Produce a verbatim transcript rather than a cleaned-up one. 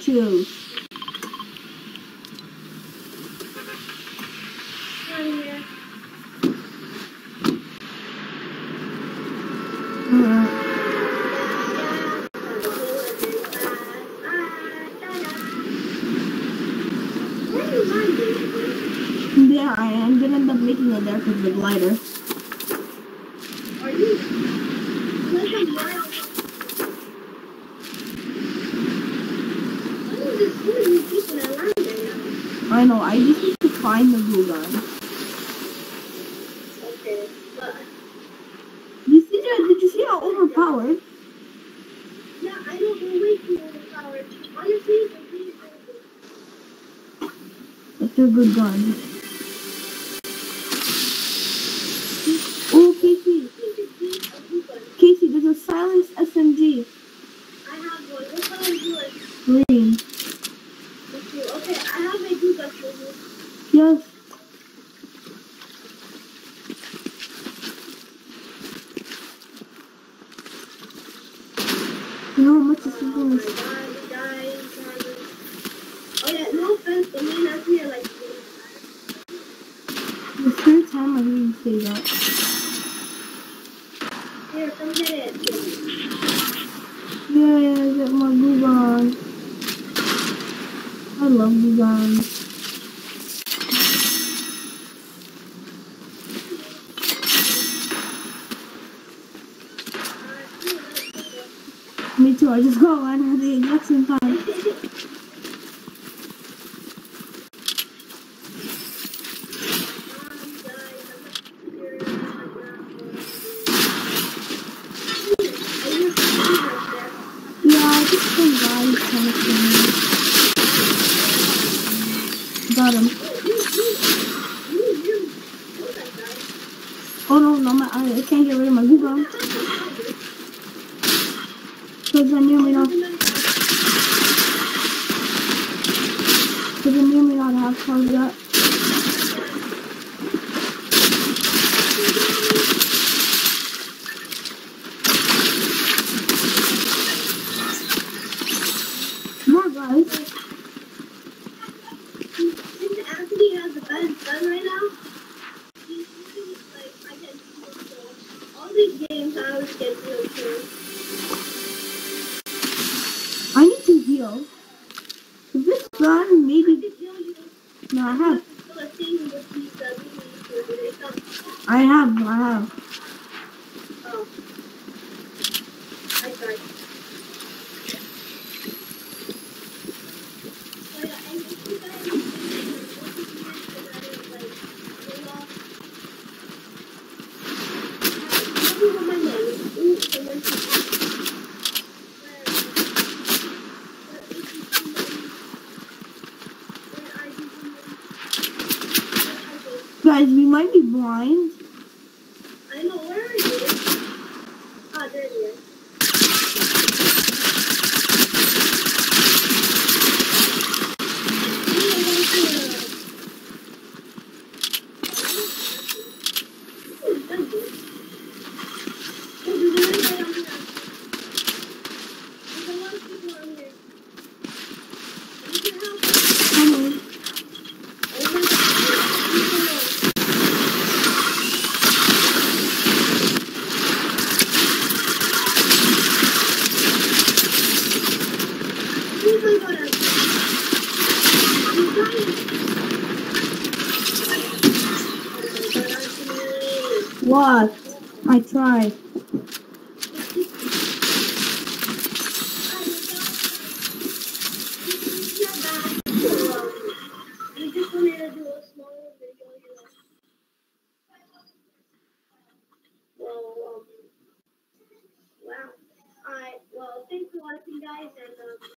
choose. Mm. Yeah, I am gonna end up making it there because it's lighter. Are you? I know, I just need to find the blue gun. Okay, but... You see that? Did you see how overpowered? Yeah, I don't know way too overpowered. Honestly, the green is That's a good gun. Oh, Casey. Casey, there's a silenced S M G. I have one. What color is yours? Green. Okay, I have my blue gun for you. Yes. You know how much this is Oh going my to... god, guys. Oh yeah, no offense, but me and Anthony are like... The third time I hear you say that. Here, come get it. Yeah, yeah, get my blue gun. I love blue guns. Me too, I just got one at the exact same time. Yeah, I just some guys kind of thing. Got him. Oh no, no, my, I, I can't get rid of my blue gun. Because they're near me now. Because they're near me now to have charge that. More guys. Since Anthony has the best gun right now, he's really like, I get zero kills. All these games, I always get zero kills. I need to heal. Is this gun maybe... No, I have. I have, I have. Oh. I tried. Guys, we might be blind. I know, where are you? Ah, there you are. What? I tried.